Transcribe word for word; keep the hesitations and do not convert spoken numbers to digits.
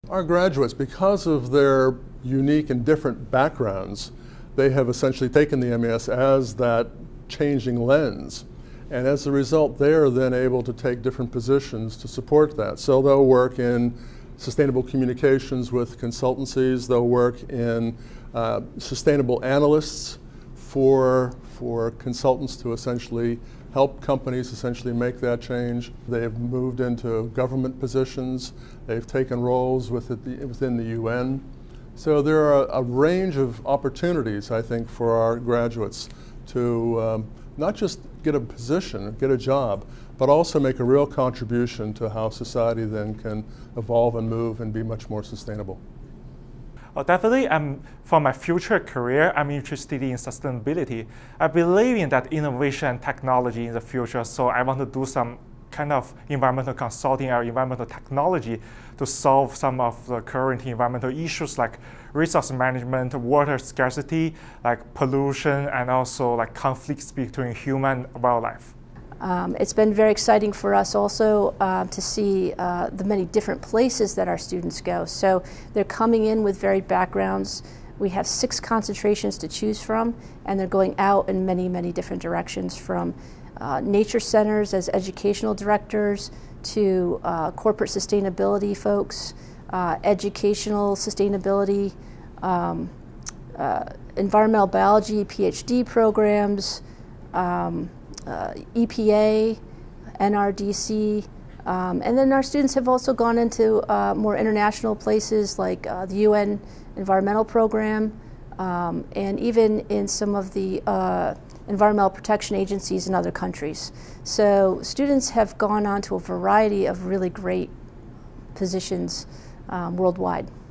Our graduates, because of their unique and different backgrounds, they have essentially taken the M A S as that changing lens. And as a result, they are then able to take different positions to support that. So they'll work in sustainable communications with consultancies, they'll work in uh, sustainable analysts for, for consultants to essentially help companies essentially make that change. They've moved into government positions, they've taken roles within the U N. So there are a, a range of opportunities, I think, for our graduates to um, not just get a position, get a job, but also make a real contribution to how society then can evolve and move and be much more sustainable. Uh, definitely, um, for my future career, I'm interested in sustainability. I believe in that innovation and technology in the future, so I want to do some kind of environmental consulting or environmental technology to solve some of the current environmental issues like resource management, water scarcity, like pollution, and also like conflicts between human and wildlife. Um, it's been very exciting for us also uh, to see uh, the many different places that our students go. So they're coming in with varied backgrounds. We have six concentrations to choose from, and they're going out in many, many different directions, from uh, nature centers as educational directors to uh, corporate sustainability folks, uh, educational sustainability, um, uh, environmental biology PhD programs, um, Uh, E P A, N R D C, um, and then our students have also gone into uh, more international places like uh, the U N Environmental Program, um, and even in some of the uh, environmental protection agencies in other countries. So students have gone on to a variety of really great positions um, worldwide.